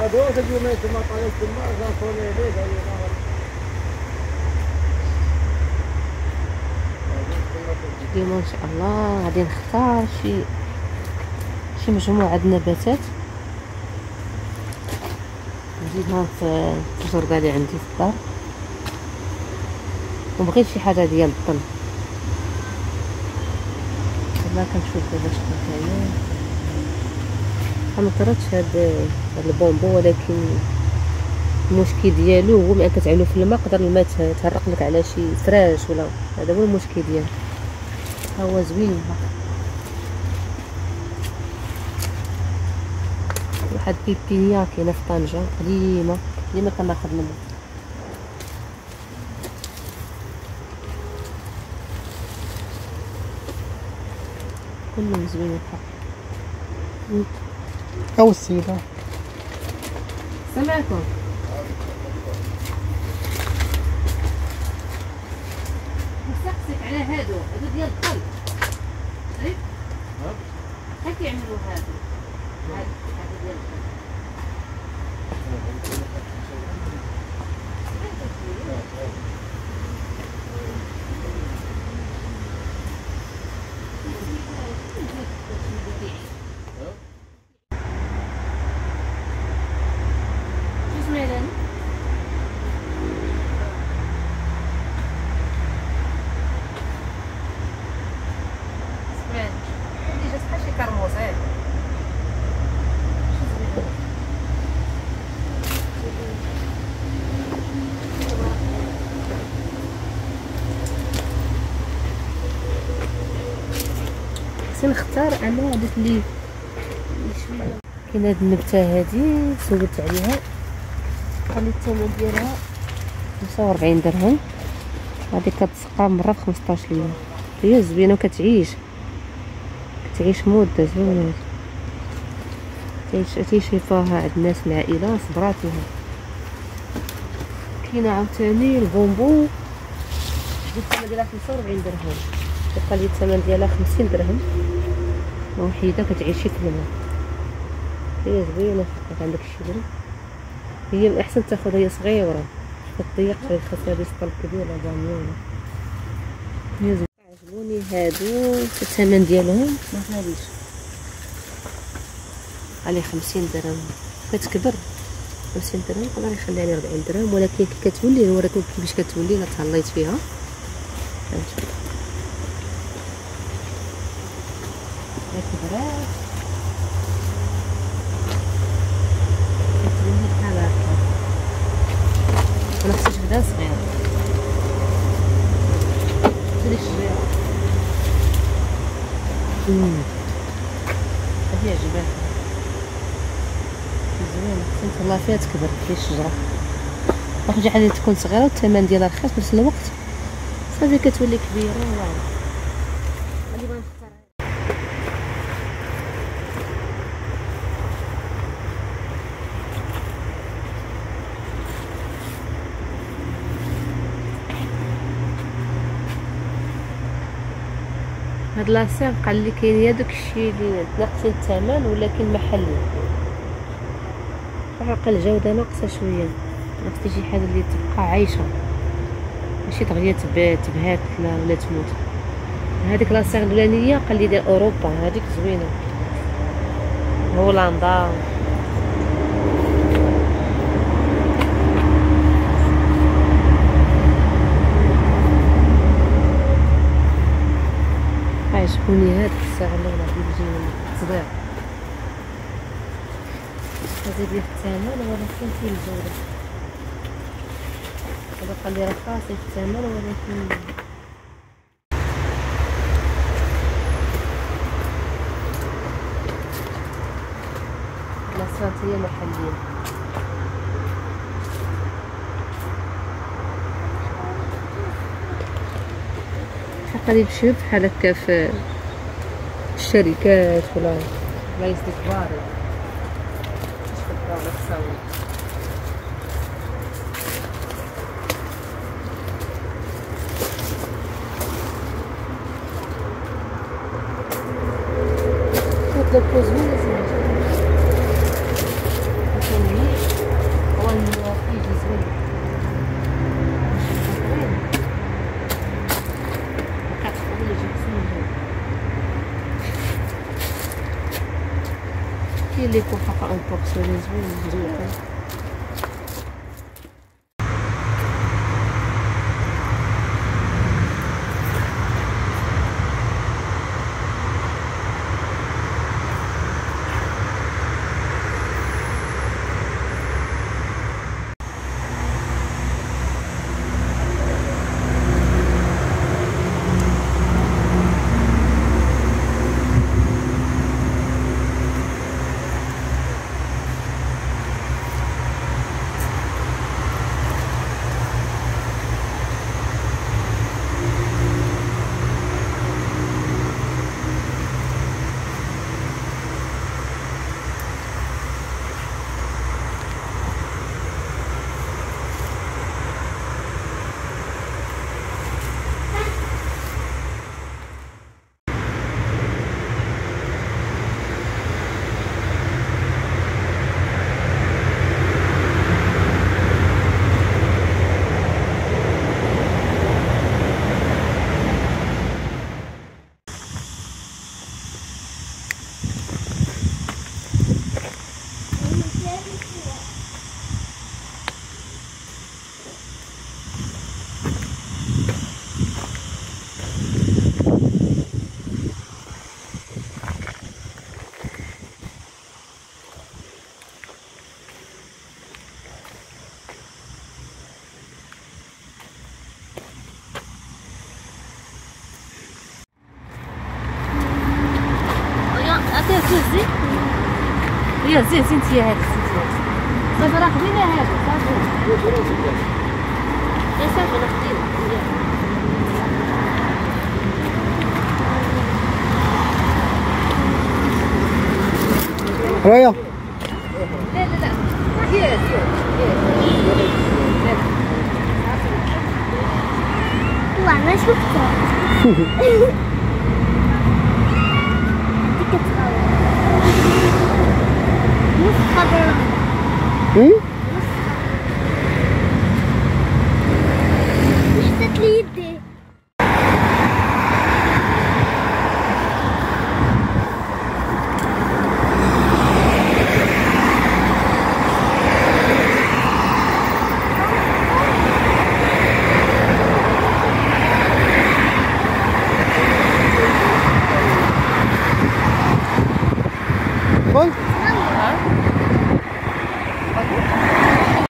هادو تجيو ما تما طالب تما جاكوني ليه اليوم ان شاء الله غادي نختار شي مجموعه د النباتات نزيدهم في الجرده اللي عندي في الدار، وبغيت شي حاجه ديال الظل. دابا كنشوف دابا شكون كاين. ما طردش هاد البومبو، ولكن المشكل ديالو هو ملي كتعملو في الماء يقدر الماء تهرق لك على شي فراش ولا، هذا هو المشكل ديالو. ها هو زوين. واحد بيبينيا كاينه في طنجة قديمه كناخذ منها. كلهم زوينين الحق. او السيده سمعكم نسقسك على هادو ديال الظل. عرفت ها كيعملوا هادو ديال الظل. نختار انا هذيك اللي شويه. كاين هاد النبته هادي سولت عليها، قال لي الثمن ديالها 45 درهم. هذه كتسقى مره في 15 يوم. هي زوينه وكتعيش مده زوينه. تيشوفوها عند الناس العائله صبراتها. كاينه عاوتاني البومبو، الثمن ديالها 45 درهم. تبقى لي الثمن ديالها 50 درهم وحيده كتعيشي في الماء. هي زوينه عندك الشجره. هي الاحسن تاخذها هي صغيره كتضيق في الخصابيس طلب كبير ولا باميون. هي زوينه. عجبوني هادو الثمن ديالهم ما غاليش، عليه 50 درهم. كتكبر 50 درهم يقدر يخلي عليه 40 درهم، ولكن كي كتولي نوريكم كيفاش كتولي الا تهليت فيها. كبرات كتولي بحال هكا. انا خصني تبدا صغيره. هذه الشجيره هذه عجباتني زوينه. خصني تهلا فيها تكبر كي الشجره. واخا شي حاجه تكون صغيره والثمن ديالها رخيص في نفس الوقت صافي كتولي كبيره. اللي بغا نختار هاد لاصيغ قال لي كاين يا داكشي اللي ناقصين الثمن ولكن محلي. فرق الجوده ناقصه شويه. خصني شي حاجه اللي تبقى عايشه ماشي دغيا تبهات ولا تموت. هذيك لاصيغ الاولانيه قال لي ديال اوروبا، هذيك زوينه. هولندا عجبوني. هاد الساعه اللي غادي نجي صغير هذا ديال الثمن ولكن فيه الجوده. هذا قال لي رخاص في الثمن ولكن لاصات هي محليه. قال لي يمشيو بحال هكا في الشركات ولا بلايص كبار باش تبقاو تصاوب. هاد البوز وين كاين لي كوفاقة اون بورسيون زوين مزوقين. زين يا زين زينتي هذا صافي راه خدينا هذا صافي يا صافي راه خدينا رايا لا لا لا ديال والله ما شفتها وحدت لي يدي قول